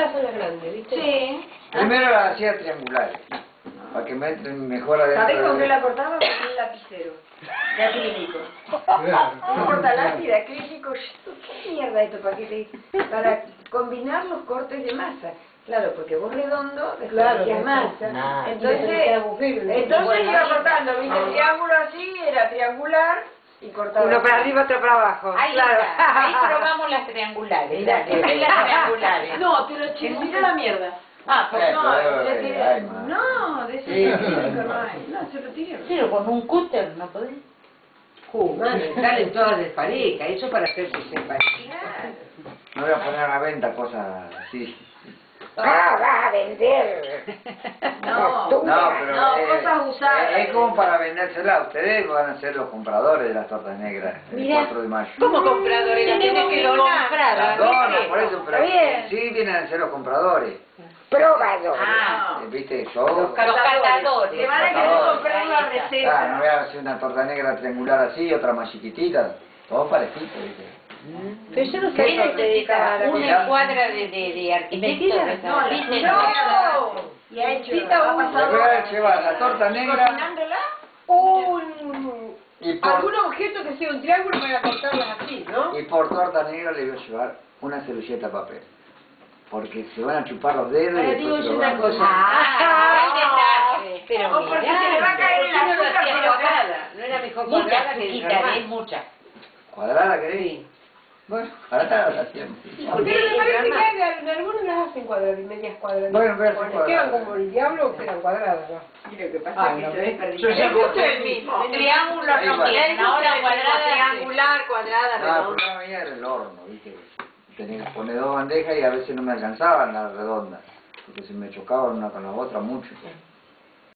estas son las grandes, ¿viste? Sí. Primero las hacía triangulares, para que me entren mejor adentro. ¿Sabés con qué la cortaba? Con un lapicero de acrílico. Un cortalápiz de acrílico. ¿Qué mierda esto? Para combinar los cortes de masa. Claro, porque vos redondo, Claro, hacías masa. Entonces Bueno, iba cortando, viste, el triángulo así, era triangular y cortaba. Uno para arriba, otro para abajo. Ahí claro. está, ahí probamos las triangulares. Dale, las triangulares. No, te lo mira la mierda. Ah, pues No, de ese acrílico no hay. No, se lo tiré. pero con un cúter no podés. Madre, salen todas desparejas, eso para hacerse desparejas. No voy a poner a la venta cosas así. ¡Va a vender! No, pero cosas usadas. es como para vendérsela. Ustedes van a ser los compradores de las tortas negras el Mira, 4 de mayo. ¿Cómo compradores? Las tenemos que comprar. Las donan, por eso, pero bien. sí vienen a ser los compradores. Probadores. Ah, ¿Viste? Yo... los catadores. Te van a querer comprar la Ah, no receta. voy a hacer una torta negra triangular así, otra más chiquitita. Todo parejito, ¿viste? Pero yo no ¿Qué sabía que te necesitaba? dedicaba Una escuadra de arquitectos. No, ¿Viste? no. Y ha hecho la Le voy a llevar la torta negra cocinándola. y por, Algún objeto que sea un triángulo para cortarlas así, ¿no? y por torta negra le voy a llevar una servilleta de papel. Porque se van a chupar los dedos Ahora y digo después yo se lo una van a cosa. Ah, hay detalles. Pero O porque se le va a caer el mirá, azúcar no lo hacía por la Cuadrada, no era mejor mucha cuadrada que chiquita, normal. es mucha. ¿Cuadrada querés? Bueno, cuadrada la hacemos. Pero me parece que en algunos las hacen cuadradas y medias cuadradas. Bueno, voy a hacer Cuando cuadradas. quedan como el diablo o quedan cuadradas, ¿no? Y lo que pasa es que se desperdicia. Yo ya Usted mismo. Triángulos no Igual. quieren, ahora cuadradas. Triangular, cuadrada, Ah, el redonda. problema mío era el horno, ¿viste? Tenía que poner dos bandejas y a veces no me alcanzaban las redondas. Porque se me chocaban una con la otra mucho.